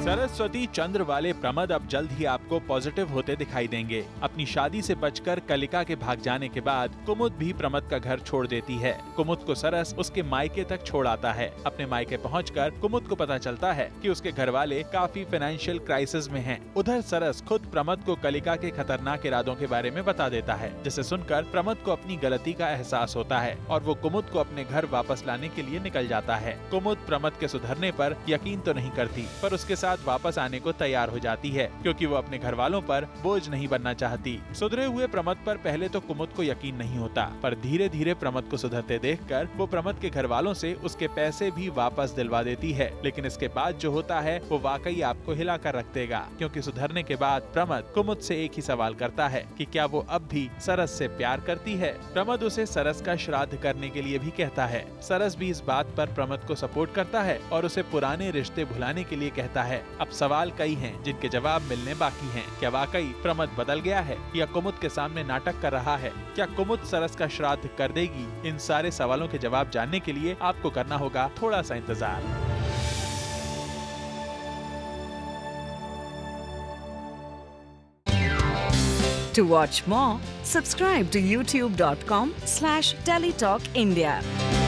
सरस्वती चंद्र वाले प्रमद अब जल्द ही आपको पॉजिटिव होते दिखाई देंगे। अपनी शादी से बचकर कलिका के भाग जाने के बाद कुमुद भी प्रमद का घर छोड़ देती है। कुमुद को सरस उसके मायके तक छोड़ आता है। अपने मायके पहुंचकर कुमुद को पता चलता है कि उसके घर वाले काफी फाइनेंशियल क्राइसिस में हैं। उधर सरस खुद प्रमद को कलिका के खतरनाक इरादों के बारे में बता देता है, जिसे सुनकर प्रमद को अपनी गलती का एहसास होता है और वो कुमुद को अपने घर वापस लाने के लिए निकल जाता है। कुमुद प्रमद के सुधरने पर यकीन तो नहीं करती, पर उसके साथ वापस आने को तैयार हो जाती है, क्योंकि वो अपने घर वालों पर बोझ नहीं बनना चाहती। सुधरे हुए प्रमद पर पहले तो कुमुद को यकीन नहीं होता, पर धीरे धीरे प्रमद को सुधरते देखकर वो प्रमद के घर वालों से उसके पैसे भी वापस दिलवा देती है। लेकिन इसके बाद जो होता है वो वाकई आपको हिला कर रख देगा, क्योंकि सुधरने के बाद प्रमद कुमुद से एक ही सवाल करता है कि क्या वो अब भी सरस से प्यार करती है। प्रमद उसे सरस का श्राद्ध करने के लिए भी कहता है। सरस भी इस बात पर प्रमद को सपोर्ट करता है और उसे पुराने रिश्ते भुलाने के लिए कहता है। अब सवाल कई हैं जिनके जवाब मिलने बाकी हैं। क्या वाकई प्रमद बदल गया है या कुमुद के सामने नाटक कर रहा है? क्या कुमुद सरस का श्राद्ध कर देगी? इन सारे सवालों के जवाब जानने के लिए आपको करना होगा थोड़ा सा इंतजार। To watch more, subscribe to youtube.com/teletalkindia.